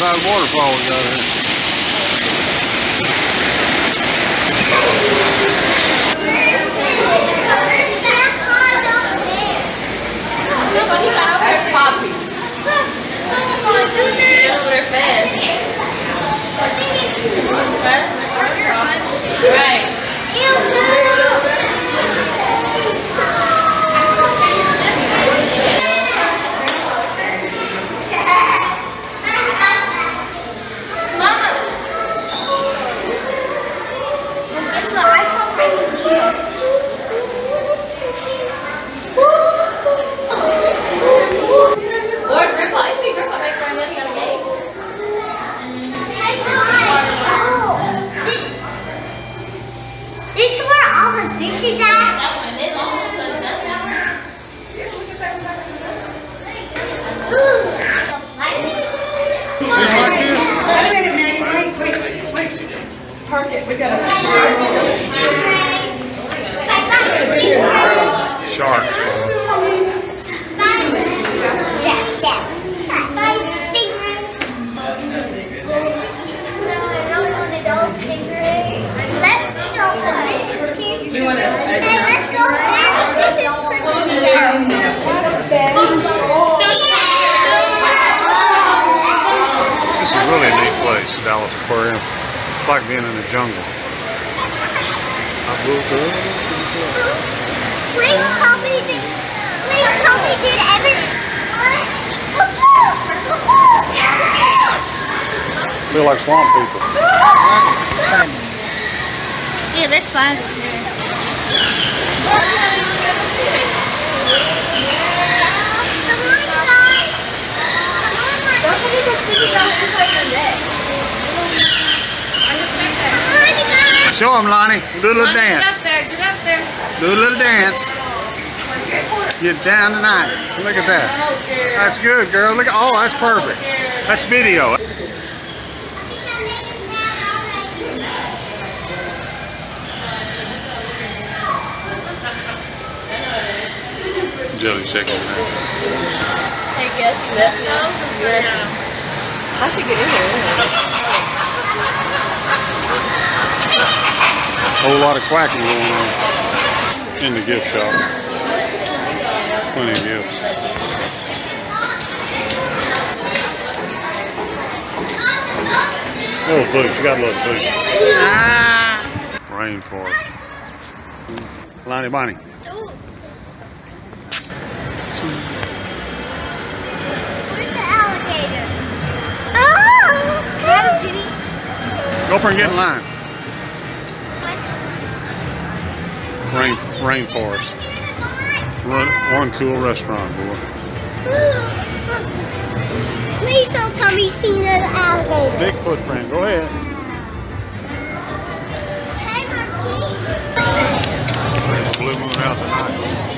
size waterfall we got here. Look what he got over there, Poppy. Over there fast. Right. Target, we got a Sharks. This is really a neat place, Dallas Aquarium. It's like being in the jungle. Please tell me did everything. Feel like swamp people. Yeah, that's fine. Don't forget to see down inside your neck. Show them, Lonnie. Do a little dance. Get up there, get up there. Do a little dance. Get down tonight. Look at that. That's good, girl. Look. Oh, that's perfect. That's video. Jelly shaking her. Hey, guess you left now? I should get in here. Whole lot of quacking going on in the gift shop. Plenty of gifts. Oh, boots. You gotta love boots. Rainforest. Lonnie Bonnie. Where's the alligator? Oh! Go up and get in line. Rainforest. One cool restaurant, boy. Please don't tell me you've seen an alligator. Big footprint. Go ahead. Blue moon out tonight.